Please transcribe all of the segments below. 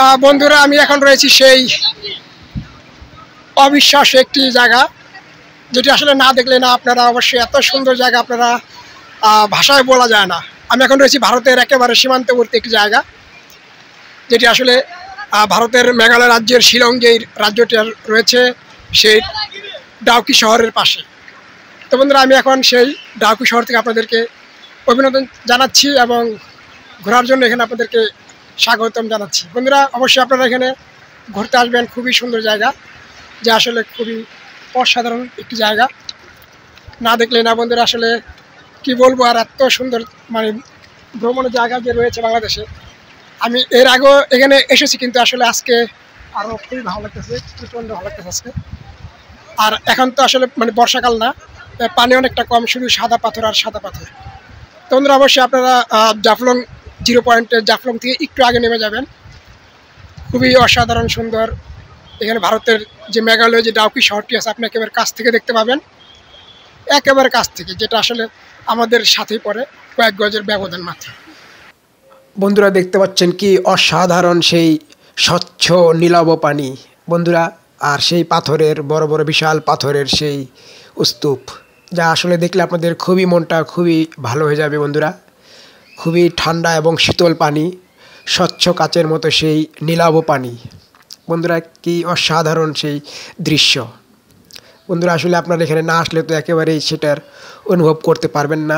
বন্ধুরা, আমি এখন রয়েছি সেই অবিশ্বাস্য একটি জায়গা, যেটি আসলে না দেখলে না আপনারা অবশ্যই এত সুন্দর জায়গা আপনারা ভাষায় বলা যায় না। আমি এখন রয়েছি ভারতের একেবারে সীমান্তবর্তী একটি জায়গা, যেটি আসলে ভারতের মেঘালয় রাজ্যের শিলং যেই রাজ্যটি রয়েছে সেই ডাউকি শহরের পাশে। তো বন্ধুরা, আমি এখন সেই ডাউকি শহর থেকে আপনাদেরকে অভিনন্দন জানাচ্ছি এবং ঘোরার জন্য এখানে আপনাদেরকে স্বাগতম জানাচ্ছি। বন্ধুরা, অবশ্যই আপনারা এখানে ঘুরতে আসবেন। খুবই সুন্দর জায়গা, যা আসলে খুবই অসাধারণ একটি জায়গা, না দেখলে না বন্ধুরা আসলে কি বলবো। আর এত সুন্দর মানে ভ্রমণের জায়গা যে রয়েছে বাংলাদেশে, আমি এর আগেও এখানে এসেছি, কিন্তু আসলে আজকে আরও খুবই ভালো লাগতেছে, প্রচণ্ড ভালো লাগতেছে আজকে। আর এখন তো আসলে মানে বর্ষাকাল না, পানি অনেকটা কম, শুধু সাদা পাথর আর সাদা পাথর। তো বন্ধুরা, অবশ্যই আপনারা জাফলং জিরো পয়েন্টে জাফলং থেকে একটু আগে নেমে যাবেন। খুবই অসাধারণ সুন্দর। এখানে ভারতের যে মেঘালয় যে ডাউকি শহরটি আছে, আপনি একেবারে কাছ থেকে দেখতে পাবেন, একেবারে কাছ থেকে, যেটা আসলে আমাদের সাথেই পড়ে, কয়েক গজের ব্যবধান মাত্র। বন্ধুরা, দেখতে পাচ্ছেন কি অসাধারণ সেই স্বচ্ছ নীলাভ পানি বন্ধুরা, আর সেই পাথরের বড় বড় বিশাল পাথরের সেই স্তূপ, যা আসলে দেখলে আপনাদের খুবই মনটা খুবই ভালো হয়ে যাবে বন্ধুরা। খুবই ঠান্ডা এবং শীতল পানি, স্বচ্ছ কাচের মতো সেই নীলাভ পানি বন্ধুরা, কি অসাধারণ সেই দৃশ্য বন্ধুরা। আসলে আপনারা এখানে না আসলে তো একেবারেই সেটার অনুভব করতে পারবেন না।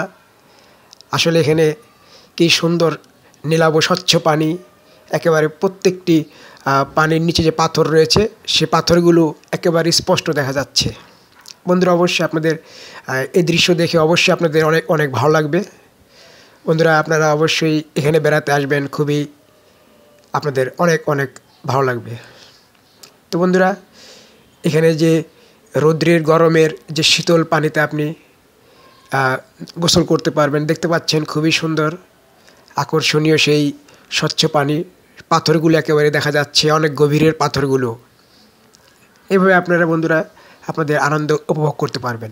আসলে এখানে কি সুন্দর নীলাভ স্বচ্ছ পানি, একেবারে প্রত্যেকটি পানির নিচে যে পাথর রয়েছে সে পাথরগুলো একেবারে স্পষ্ট দেখা যাচ্ছে বন্ধুরা। অবশ্যই আপনাদের এই দৃশ্য দেখে অবশ্যই আপনাদের অনেক অনেক ভালো লাগবে বন্ধুরা। আপনারা অবশ্যই এখানে বেড়াতে আসবেন, খুবই আপনাদের অনেক অনেক ভালো লাগবে। তো বন্ধুরা, এখানে যে রৌদ্রের গরমের যে শীতল পানিতে আপনি গোসল করতে পারবেন, দেখতে পাচ্ছেন খুবই সুন্দর আকর্ষণীয় সেই স্বচ্ছ পানি। পাথরগুলো একেবারে দেখা যাচ্ছে, অনেক গভীরের পাথরগুলো। এভাবে আপনারা বন্ধুরা আপনাদের আনন্দ উপভোগ করতে পারবেন।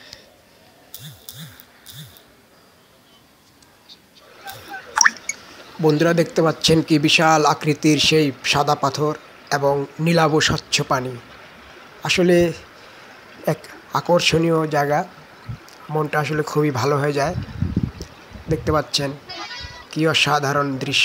বন্ধুরা, দেখতে পাচ্ছেন কি বিশাল আকৃতির সেই সাদা পাথর এবং নীলাভ স্বচ্ছ পানি। আসলে এক আকর্ষণীয় জায়গা, মনটা আসলে খুবই ভালো হয়ে যায়। দেখতে পাচ্ছেন কি অসাধারণ দৃশ্য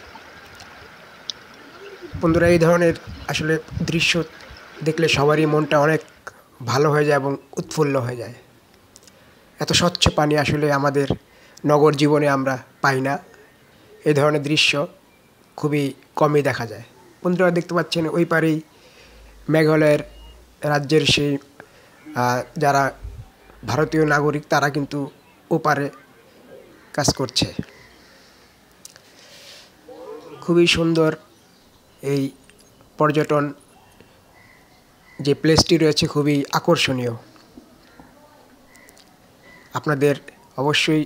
বন্ধুরা। এই ধরনের আসলে দৃশ্য দেখলে সবারই মনটা অনেক ভালো হয়ে যায় এবং উৎফুল্ল হয়ে যায়। এত স্বচ্ছ পানি আসলে আমাদের নগর জীবনে আমরা পাই না। এই ধরনের দৃশ্য খুবই কমই দেখা যায় বন্ধুরা। দেখতে পাচ্ছেন ওই পারেই মেঘালয়ের রাজ্যের সেই যারা ভারতীয় নাগরিক, তারা কিন্তু ওপারে কাজ করছে। খুবই সুন্দর এই পর্যটন যে প্লেসটি রয়েছে, খুবই আকর্ষণীয়। আপনাদের অবশ্যই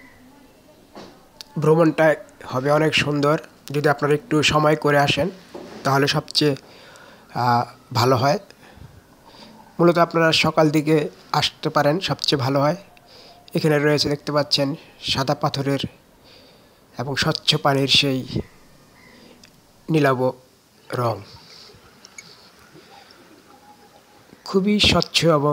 ভ্রমণটা হবে অনেক সুন্দর। যদি আপনারা একটু সময় করে আসেন তাহলে সবচেয়ে ভালো হয়। মূলত আপনারা সকাল দিকে আসতে পারেন, সবচেয়ে ভালো হয়। এখানে রয়েছে দেখতে পাচ্ছেন সাদা পাথরের এবং স্বচ্ছ পানির সেই নীলাভ রং, খুবই স্বচ্ছ এবং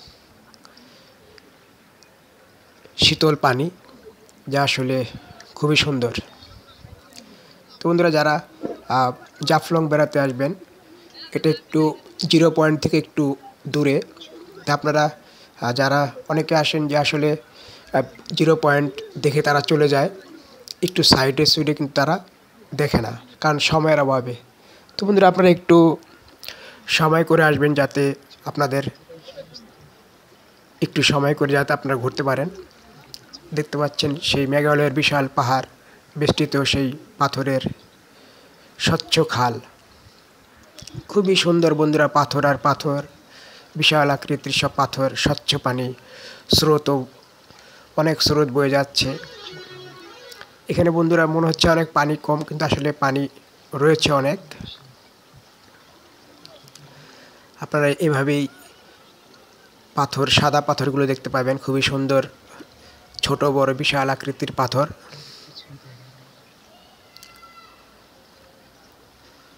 শীতল পানি, যা আসলে খুবই সুন্দর। তো বন্ধুরা, যারা জাফলং বেড়াতে আসবেন, এটা একটু জিরো পয়েন্ট থেকে একটু দূরে। তা আপনারা যারা অনেকে আসেন যে আসলে জিরো পয়েন্ট দেখে তারা চলে যায়, একটু সাইডে সুইডে কিন্তু তারা দেখে না, কারণ সময়ের অভাবে। তো বন্ধুরা, আপনারা একটু সময় করে আসবেন, যাতে আপনাদের একটু সময় করে যাতে আপনারা ঘুরতে পারেন। দেখতে পাচ্ছেন সেই মেঘালয়ের বিশাল পাহাড় বেষ্টিত সেই পাথরের স্বচ্ছ খাল, খুবই সুন্দর বন্ধুরা। পাথর আর পাথর, বিশাল আকৃতির সব পাথর, স্বচ্ছ পানি, স্রোতও অনেক স্রোত বয়ে যাচ্ছে এখানে বন্ধুরা। মনে হচ্ছে অনেক পানি কম, কিন্তু আসলে পানি রয়েছে অনেক। আপনারা এভাবেই পাথর, সাদা পাথরগুলো দেখতে পাবেন, খুবই সুন্দর, ছোট বড় বিশাল আকৃতির পাথর।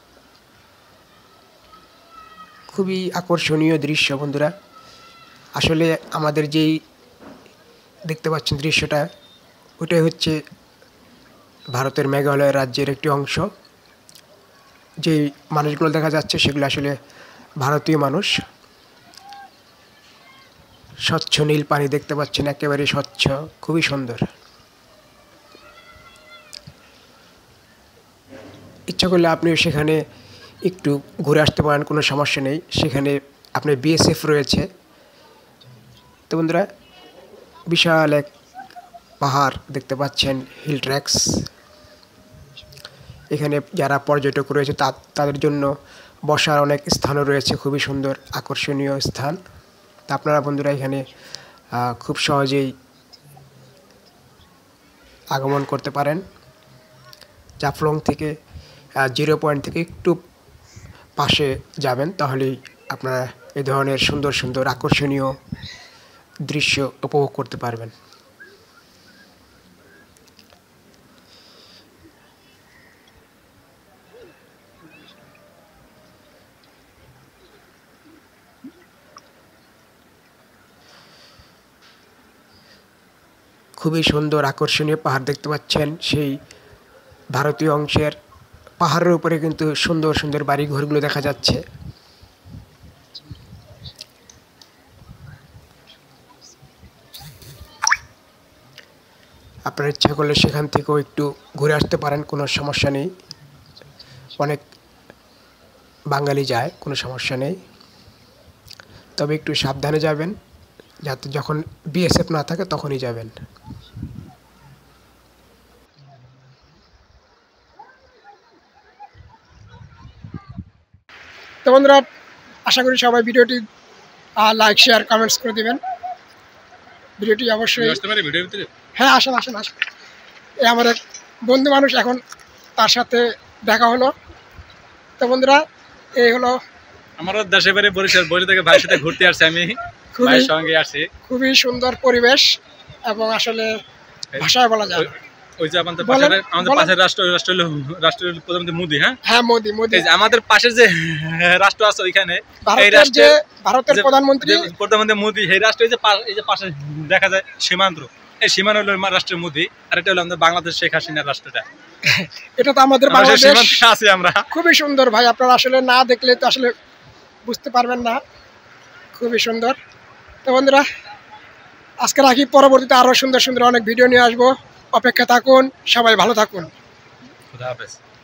খুবই আকর্ষণীয় দৃশ্য বন্ধুরা। আসলে আমাদের যেই দেখতে পাচ্ছেন দৃশ্যটা, ওটাই হচ্ছে ভারতের মেঘালয় রাজ্যের একটি অংশ। যে মানুষগুলো দেখা যাচ্ছে সেগুলো আসলে ভারতীয় মানুষ। স্বচ্ছ নীল পানি দেখতে পাচ্ছেন, একেবারে স্বচ্ছ, খুবই সুন্দর। ইচ্ছা করলে আপনিও সেখানে একটু ঘুরে আসতে পারেন, কোনো সমস্যা নেই। সেখানে আপনার বিএসএফ রয়েছে। তো বন্ধুরা, বিশাল এক পাহাড় দেখতে পাচ্ছেন, হিল ট্র্যাক্স। এখানে যারা পর্যটক রয়েছে তাদের জন্য বসার অনেক স্থানও রয়েছে, খুবই সুন্দর আকর্ষণীয় স্থান। তা আপনারা বন্ধুরা এখানে খুব সহজেই আগমন করতে পারেন। জাফলং থেকে 0 পয়েন্ট থেকে একটু পাশে যাবেন, তাহলেই আপনারা এই ধরনের সুন্দর সুন্দর আকর্ষণীয় দৃশ্য উপভোগ করতে পারবেন। খুবই সুন্দর আকর্ষণীয় পাহাড় দেখতে পাচ্ছেন। সেই ভারতীয় অংশের পাহাড়ের উপরে কিন্তু সুন্দর সুন্দর বাড়ি ঘরগুলো দেখা যাচ্ছে। আপনার ইচ্ছা করলে সেখান থেকেও একটু ঘুরে আসতে পারেন, কোনো সমস্যা নেই। অনেক বাঙালি যায়, কোনো সমস্যা নেই। তবে একটু সাবধানে যাবেন, যাতে যখন বিএসএফ না থাকে তখনই যাবেন। তো বন্ধুরা, আশা করি সবাই ভিডিওটি লাইক শেয়ার কমেন্টস করে দিবেন। ভিডিওটি অবশ্যই হ্যাঁ, আসেন আসেন আসেন। এই আমার এক বন্ধু মানুষ, এখন তার সাথে দেখা হলো। তো বন্ধুরা, এই হলো আমার দেশে বাড়ি বরিশাল। বরিশাল থেকে ভাইয়ের সাথে ঘুরতে আসছি, আমি ভাইয়ের সঙ্গে আসছি। খুবই সুন্দর পরিবেশ এবং আসলে ভাষায় বলা যায় না। ওই যে আমাদের পাশের রাষ্ট্র প্রধানমন্ত্রী মোদি। হ্যাঁ, মোদি। এই যে আমাদের পাশের যে রাষ্ট্র আছে ওইখানে, এই ভারতের প্রধানমন্ত্রী মোদি, এই রাষ্ট্র এই যে পাশে দেখা যায় সীমান্ত, এই সীমান্ত হলো রাষ্ট্রের মোদি, আর এটা হলো আমাদের বাংলাদেশ শেখ হাসিনার রাষ্ট্রটা। এটা তো আমাদের বাংলাদেশ। আছি আমরা। খুবই সুন্দর ভাই, আপনারা আসলে না দেখলে তো আসলে বুঝতে পারবেন না। খুবই সুন্দর। তো বন্ধুরা, আজকে রাখি, পরবর্তীতে আরো সুন্দর সুন্দর অনেক ভিডিও নিয়ে আসবো। অপেক্ষা থাকুন, সবাই ভালো থাকুন। খুদা হাফেজ।